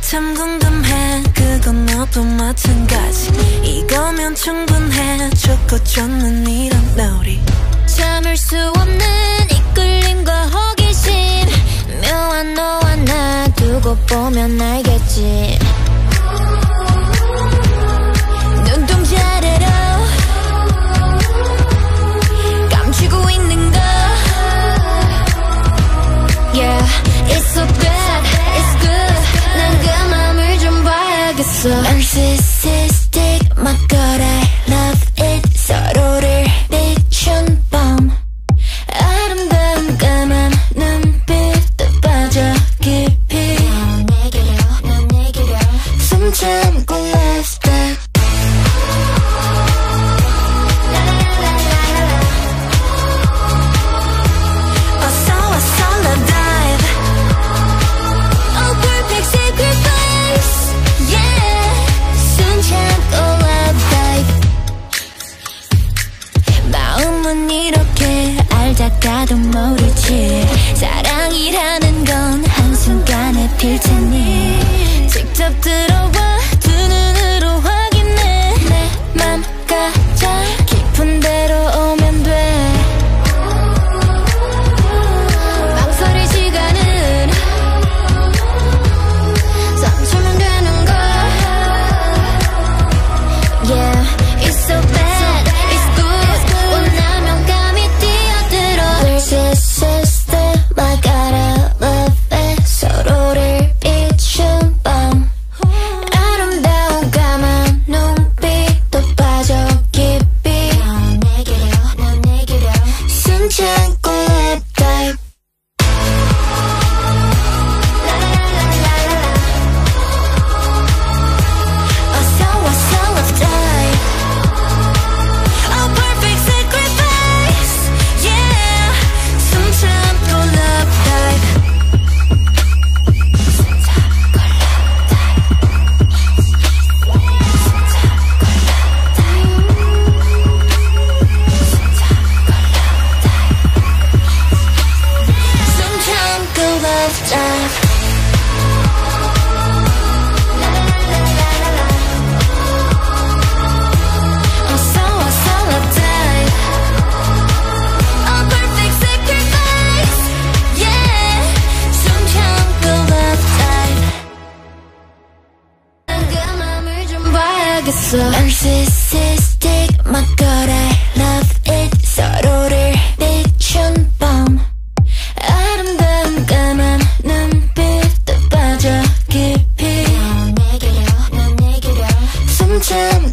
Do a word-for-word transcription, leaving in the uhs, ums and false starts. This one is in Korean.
참 궁금해. 그건 너도 마찬가지. 이거면 충분해. 좋고 좋는 이런 놀이. 참을 수 없는 이끌림과 호기심. 묘한 너와 나 두고 보면 알겠지. 눈동자래로 감추고 있는 거. Yeah, it's so bad, it's good. 난 그 맘을 좀 봐야겠어. Narcissistic, my god, I love it. 서로를 비춘 밤. 아름다운 까만 눈빛도 빠져 깊이. 넌 내게로, 넌 내게로. 숨 참고 lifestyle. 알다가도 모르지. 사랑이라는 건 한순간에 필 테니. 직접 들어와 두 눈으로 확인해. 내 맘 가장 깊은 데로 오면 돼. 망설이지가 않은 삼초면 되는 걸. Yeah, it's so bad, it's good. 원하면 감히 Sister, my God, I love it. 서로를 비춘 밤. 아름다운 까만 눈빛도 빠져 깊이. 넌 내게로, 넌 내게로. 숨 참고 lap dive. 어서 와서 love dive. A perfect sacrifice, yeah. 숨 참고 love dive. 숨 참고 love dive. 숨 참고 love dive. 어서 와서 love dive. A perfect sacrifice, yeah. 숨 참고 love dive. 난 그 맘을 좀 봐야겠어. Narcissistic, my god, I love it. 서로를 비춘 밤. 아름다운 까만 눈빛도 빠져 깊이. 넌 내게로, 넌 내게로. 숨 참고